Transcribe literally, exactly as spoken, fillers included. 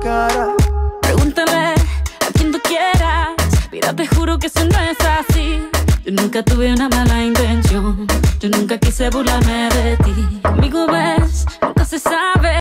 cara. Pregúntale a quien tú quieras, mira, te juro que eso no es así. Yo nunca tuve una mala intención, yo nunca quise burlarme de ti. Conmigo ves, nunca se sabe.